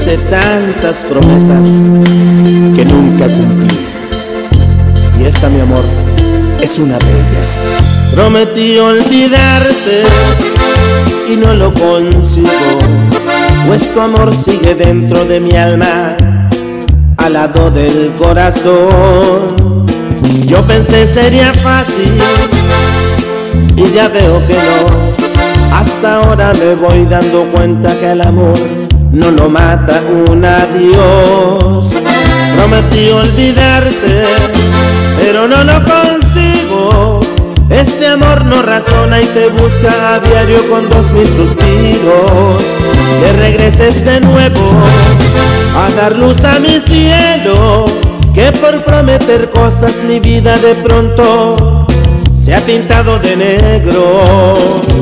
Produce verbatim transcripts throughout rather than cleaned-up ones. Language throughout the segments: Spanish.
hice tantas promesas que nunca cumplí, y esta, mi amor, es una de ellas. Prometí olvidarte y no lo consigo, pues tu amor sigue dentro de mi alma, al lado del corazón. Yo pensé sería fácil y ya veo que no. Hasta ahora me voy dando cuenta que el amor no lo mata un adiós. Prometí olvidarte, pero no lo consigo. Este amor no razona y te busca a diario con dos mil suspiros. Que regreses de nuevo a dar luz a mi cielo, que por prometer cosas mi vida de pronto se ha pintado de negro.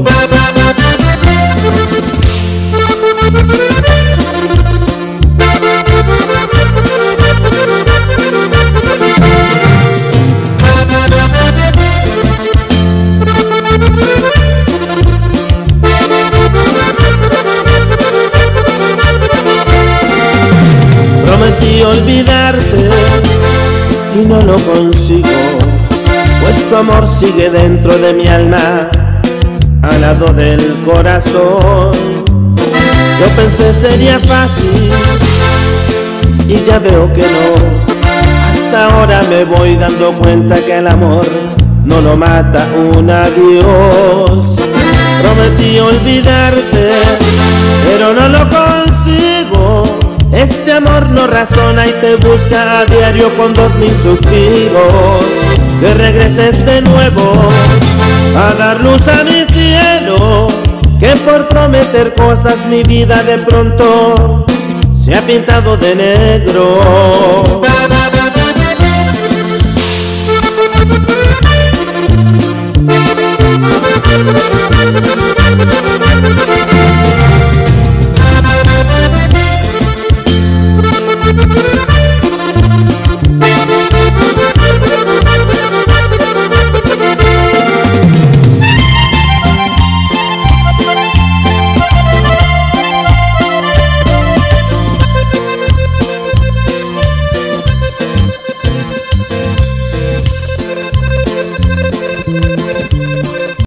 Prometí olvidarte y no lo consigo, pues tu amor sigue dentro de mi alma, al lado del corazón. Yo pensé sería fácil y ya veo que no. Hasta ahora me voy dando cuenta que el amor no lo mata un adiós. Prometí olvidarte, pero no lo consigo. Este amor no razona y te busca a diario con dos mil suspiros. Que regreses de nuevo a dar luz a mi cielo, que por prometer cosas mi vida de pronto se ha pintado de negro.